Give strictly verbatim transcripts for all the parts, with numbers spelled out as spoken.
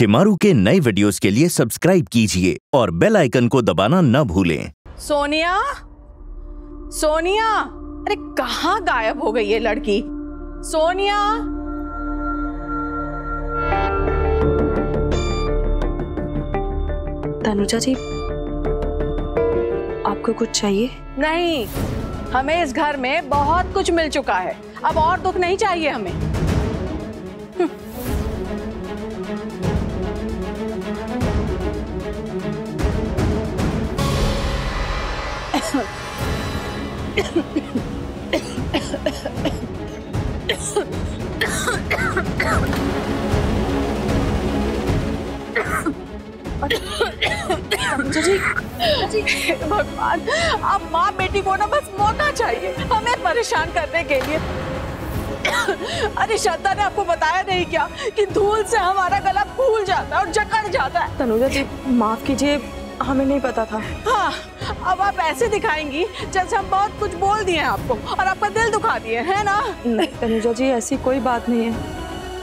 शिमारू के नए वीडियोस के लिए सब्सक्राइब कीजिए और बेल आइकन को दबाना न भूलें। सोनिया, सोनिया, अरे कहाँ गायब हो गई ये लड़की? सोनिया, तनुजा जी, आपको कुछ चाहिए? नहीं, हमें इस घर में बहुत कुछ मिल चुका है, अब और दुख नहीं चाहिए हमें। जी, भगवान, अब माँ बेटी को ना बस मौका चाहिए हमें परेशान करने के लिए। अरे श्रद्धा ने आपको बताया नहीं क्या कि धूल से हमारा गला फूल जाता है और जकड़ जाता है। तनुजा जी, माफ कीजिए, हमें नहीं पता था। हाँ, अब आप ऐसे दिखाएंगी जैसे हम बहुत कुछ बोल दिए हैं आपको और आपका दिल दुखा दिए, है ना? नहीं तनुजा जी, ऐसी कोई बात नहीं है।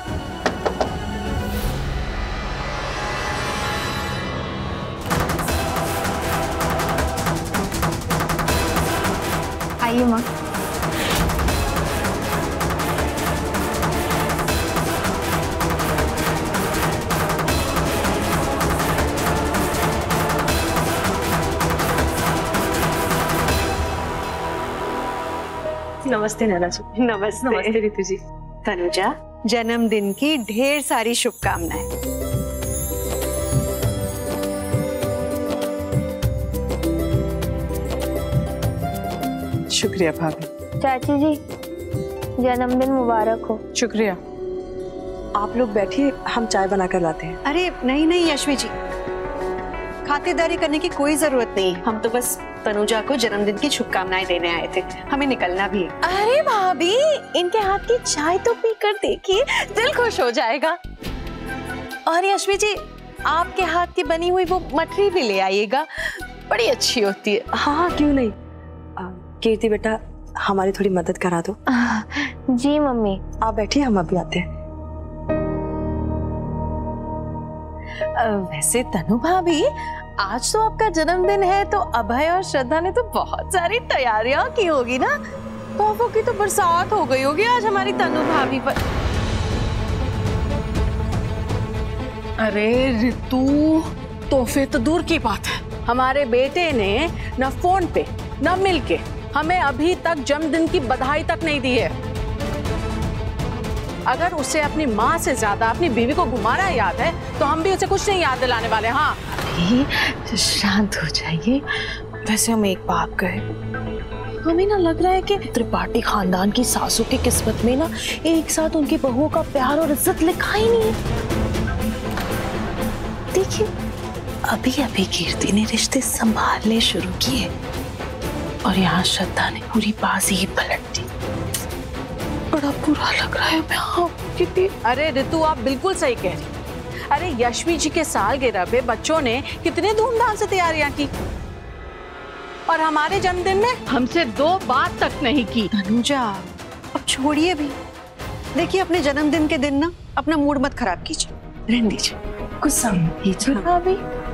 आइए माँ। नमस्ते नैना जी। नमस्ते। नमस्ते ऋतु जी। तनुजा, जन्मदिन की ढेर सारी शुभकामनाएं। शुक्रिया भाभी। चाची जी, जन्मदिन मुबारक हो। शुक्रिया। आप लोग बैठिए, हम चाय बनाकर लाते हैं। अरे नहीं नहीं यशवी जी, खातिरदारी करने की कोई जरूरत नहीं, हम तो बस तनुजा को जन्मदिन की शुभकामनाएं देने आए थे, हमें निकलना भी है। अरे भाभी, इनके हाथ की चाय तो पीकर देखिए, दिल खुश हो जाएगा। और यशवी जी, आपके हाथ की बनी हुई वो मठरी भी ले आइएगा, बड़ी अच्छी होती है। हाँ हाँ, क्यों नहीं। आ, कीर्ति बेटा, हमारी थोड़ी मदद करा दो। आ, जी मम्मी। आप बैठिए, हम अभी आते हैं। वैसे तनु भाभी, आज तो आपका जन्मदिन है, तो अभय और श्रद्धा ने तो बहुत सारी तैयारियां की होगी ना? तोहफों की तो बरसात हो गई होगी आज हमारी तनु भाभी पर। अरे ऋतु, तोहफे तो दूर की बात है, हमारे बेटे ने न फोन पे न मिलके हमें अभी तक जन्मदिन की बधाई तक नहीं दी है। अगर उसे अपनी माँ से ज्यादा अपनी बीवी को घुमाना याद है तो हम भी उसे कुछ नहीं याद दिलाने वाले। हाँ, शांत हो जाइए। वैसे हम एक बात कहे, हमें ना लग रहा है कि त्रिपाठी खानदान की सासू की किस्मत में ना एक साथ उनकी बहुओं का प्यार और इज्जत लिखा ही नहीं है। देखिए, अभी अभी कीर्ति ने रिश्ते संभालने शुरू किए और यहाँ श्रद्धा ने पूरी बाजी ही पलट दी। बड़ा बुरा लग रहा है। मैं हाँ, कितनी... अरे ऋतु, आप बिल्कुल सही कह रही। अरे यशवी जी के सालगिरह पे बच्चों ने कितने धूमधाम से तैयारियां की और हमारे जन्मदिन में हमसे दो बात तक नहीं की। तनुजा, अब छोड़िए भी। देखिए, अपने जन्मदिन के दिन ना अपना मूड मत खराब कीजिए, रहने दीजिए, कुछ समझिए भाभी।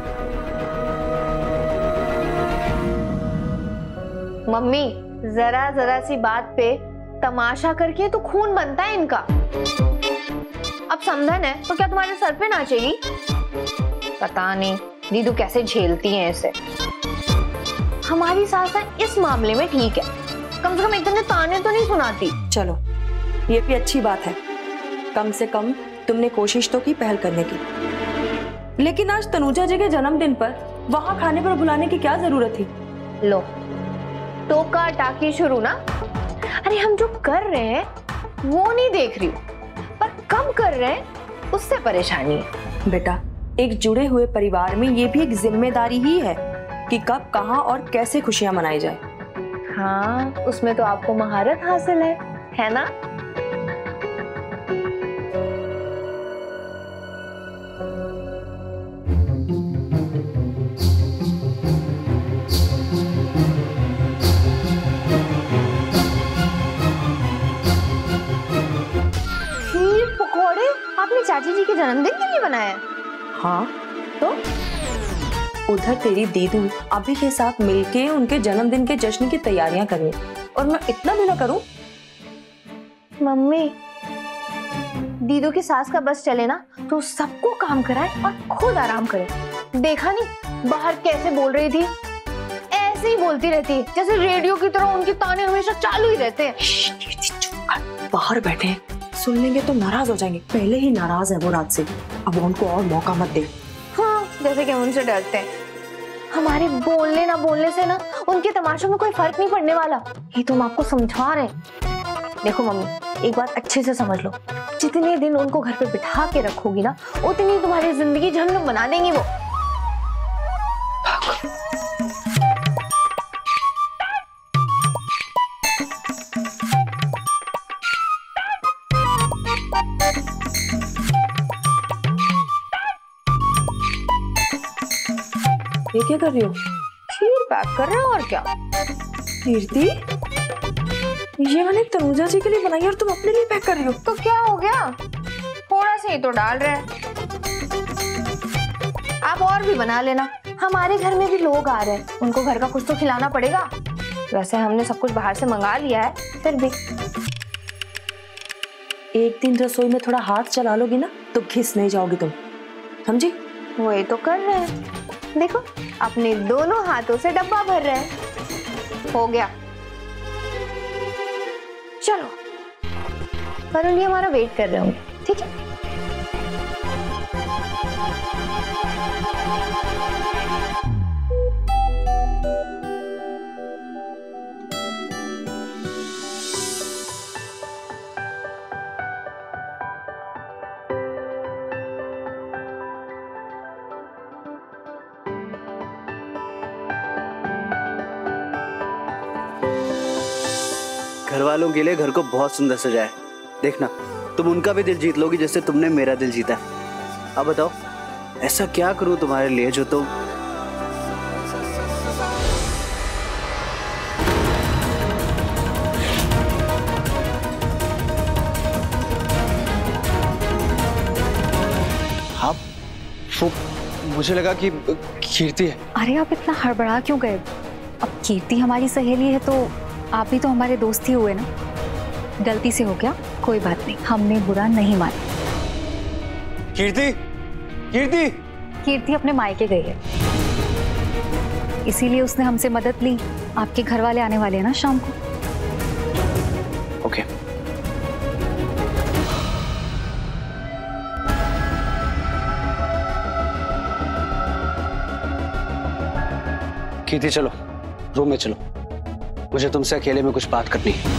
मम्मी, जरा जरा सी बात पे तमाशा करके तो खून बनता है इनका। अब समझन है तो क्या तुम्हारे सर पे नाचेगी? पता नहीं दीदू कैसे झेलती हैं इसे। हमारी सास इस मामले में ठीक है, कम से कम इतने ताने तो नहीं सुनाती। चलो, ये भी अच्छी बात है, कम से कम तुमने कोशिश तो की पहल करने की। लेकिन आज तनुजा जी के जन्मदिन पर वहां खाने पर बुलाने की क्या जरूरत थी? लो, टोका टाकी शुरू ना। अरे हम जो कर रहे हैं वो नहीं देख रही, पर कम कर रहे हैं उससे परेशानी है। बेटा, एक जुड़े हुए परिवार में ये भी एक जिम्मेदारी ही है कि कब, कहां और कैसे खुशियां मनाई जाए। हाँ, उसमें तो आपको महारत हासिल है, है ना? चाची जी के जन्मदिन के लिए बनाया? हाँ तो उधर तेरी दीदू अभी के साथ मिलके उनके जन्मदिन के जश्न की तैयारियां कर रही है और मैं इतना भी ना करूं। मम्मी, दीदू की सास का बस चले ना तो सबको काम कराए और खुद आराम करे। देखा नहीं बाहर कैसे बोल रही थी, ऐसे ही बोलती रहती है जैसे रेडियो की तरह उनके ताने हमेशा चालू ही रहते हैं। बाहर बैठे हैं, सुन लेंगे तो नाराज हो जाएंगे। पहले ही नाराज है वो रात से, अब उनको और मौका मत दे। हाँ, जैसे कि हम उनसे डरते हैं। हमारे बोलने ना बोलने से ना उनके तमाशों में कोई फर्क नहीं पड़ने वाला, ये तो हम आपको समझा रहे हैं। देखो मम्मी, एक बात अच्छे से समझ लो, जितने दिन उनको घर पे बिठा के रखोगी ना उतनी तुम्हारी जिंदगी झंड बना देंगी वो। ये क्या कर रही हो? खीर पैक कर रहे हो और क्या। कीर्ति, ये मैंने तनुजा जी के लिए बनाई और तुम अपने लिए पैक कर रही हो। तो क्या हो गया, थोड़ा सा ही तो डाल रहे हैं, आप और भी बना लेना। हमारे घर में भी लोग आ रहे हैं, उनको घर का कुछ तो खिलाना पड़ेगा। वैसे हमने सब कुछ बाहर से मंगा लिया है, फिर भी एक दिन रसोई में थोड़ा हाथ चला लोगी ना तो घिस नहीं जाओगी तुम, समझी? वही तो कर रहे हैं, देखो अपने दोनों हाथों से डब्बा भर रहे हैं। हो गया, चलो वरुण जी हमारा वेट कर रहे होंगे, ठीक है? घर वालों के लिए घर को बहुत सुंदर सजाया, देखना तुम उनका भी दिल जीत लोगी जैसे तुमने मेरा दिल जीता। अब बताओ ऐसा क्या करूं तुम्हारे लिए जो तुम आप वो मुझे लगा कि कीर्ति है। अरे आप इतना हड़बड़ा क्यों गए? अब कीर्ति हमारी सहेली है तो आप भी तो हमारे दोस्त ही हुए ना। गलती से हो गया, कोई बात नहीं, हमने बुरा नहीं माना। कीर्ति, कीर्ति कीर्ति अपने मायके गई है, इसीलिए उसने हमसे मदद ली। आपके घर वाले आने वाले हैं ना शाम को। ओके। कीर्ति चलो रूम में चलो, मुझे तुमसे अकेले में कुछ बात करनी है।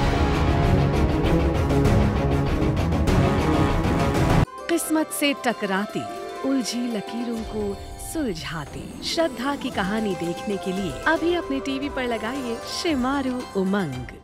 किस्मत से टकराती उलझी लकीरों को सुलझाती श्रद्धा की कहानी देखने के लिए अभी अपने टीवी पर लगाइए शिमारू उमंग।